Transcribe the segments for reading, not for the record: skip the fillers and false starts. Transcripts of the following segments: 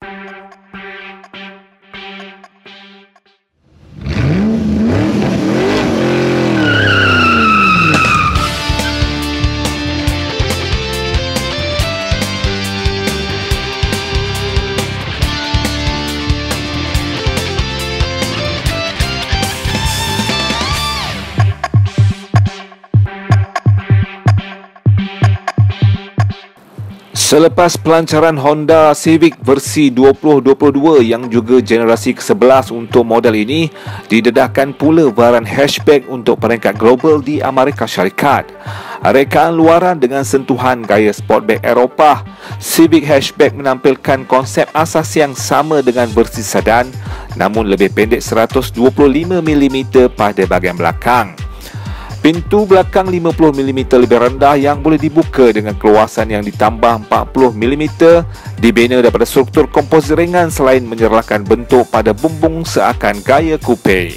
Selepas pelancaran Honda Civic versi 2022 yang juga generasi ke-11 untuk model ini, didedahkan pula varian hatchback untuk peringkat global di Amerika Syarikat. Rekaan luaran dengan sentuhan gaya sportback Eropah, Civic hatchback menampilkan konsep asas yang sama dengan versi sedan, namun lebih pendek 125mm pada bahagian belakang. Pintu belakang 50mm lebih rendah yang boleh dibuka dengan keluasan yang ditambah 40mm, dibina daripada struktur komposit ringan selain menyerahkan bentuk pada bumbung seakan gaya coupe.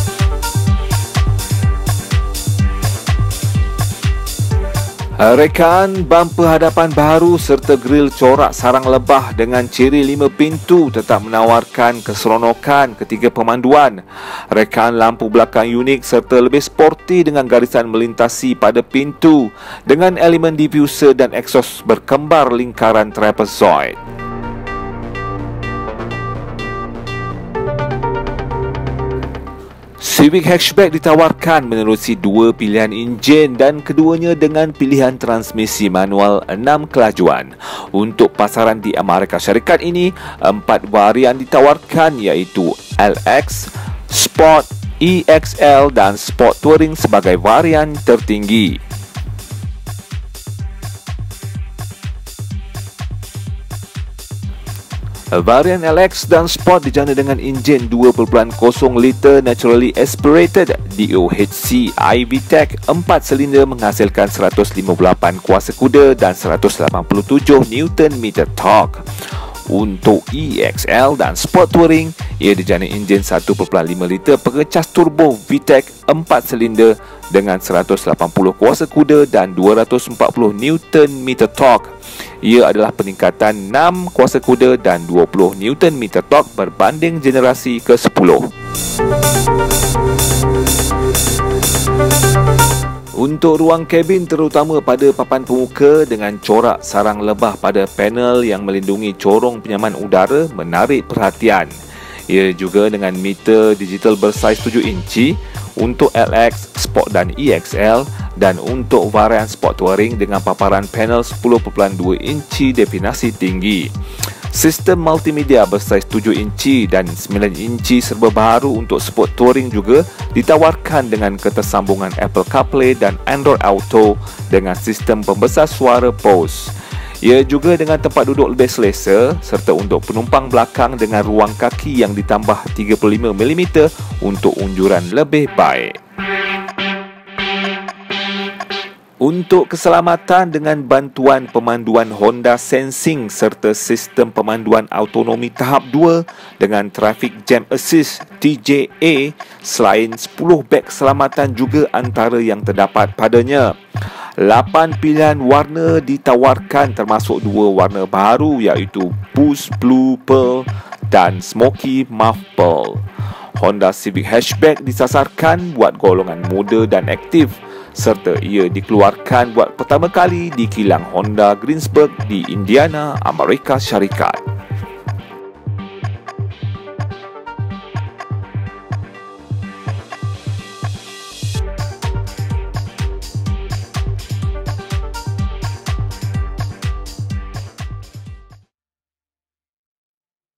Rekaan bumper hadapan baharu serta grill corak sarang lebah dengan ciri 5 pintu tetap menawarkan keseronokan ketika pemanduan. Rekaan lampu belakang unik serta lebih sporty dengan garisan melintasi pada pintu dengan elemen diffuser dan exhaust berkembar lingkaran trapezoid. Civic hatchback ditawarkan menerusi dua pilihan enjin dan keduanya dengan pilihan transmisi manual 6 kelajuan. Untuk pasaran di Amerika Syarikat ini, 4 varian ditawarkan iaitu LX, Sport, EXL dan Sport Touring sebagai varian tertinggi. Varian LX dan Sport dijana dengan enjin 2.0 liter naturally aspirated DOHC iVTEC 4 silinder menghasilkan 158 kuasa kuda dan 187 Nm torque. Untuk EXL dan Sport Touring, ia dijana enjin 1.5 liter pengecas turbo VTEC 4 silinder dengan 180 kuasa kuda dan 240 Nm torque. Ia adalah peningkatan 6 kuasa kuda dan 20 Nm torque berbanding generasi ke-10. Untuk ruang kabin terutama pada papan pemuka dengan corak sarang lebah pada panel yang melindungi corong penyaman udara menarik perhatian. Ia juga dengan meter digital bersaiz 7 inci untuk LX, Sport dan EXL dan untuk varian Sport Touring dengan paparan panel 10.2 inci definasi tinggi. Sistem multimedia bersaiz 7 inci dan 9 inci serba baharu untuk Sport Touring juga ditawarkan dengan ketersambungan Apple CarPlay dan Android Auto dengan sistem pembesar suara Bose. Ia juga dengan tempat duduk lebih selesa serta untuk penumpang belakang dengan ruang kaki yang ditambah 35mm untuk unjuran lebih baik. Untuk keselamatan dengan bantuan pemanduan Honda Sensing serta sistem pemanduan autonomi tahap 2 dengan Traffic Jam Assist TJA, selain 10 beg keselamatan juga antara yang terdapat padanya. 8 pilihan warna ditawarkan termasuk 2 warna baru iaitu Boost Blue Pearl dan Smoky Mauve Pearl. Honda Civic Hatchback disasarkan buat golongan muda dan aktif serta ia dikeluarkan buat pertama kali di kilang Honda Greensburg di Indiana, Amerika Syarikat.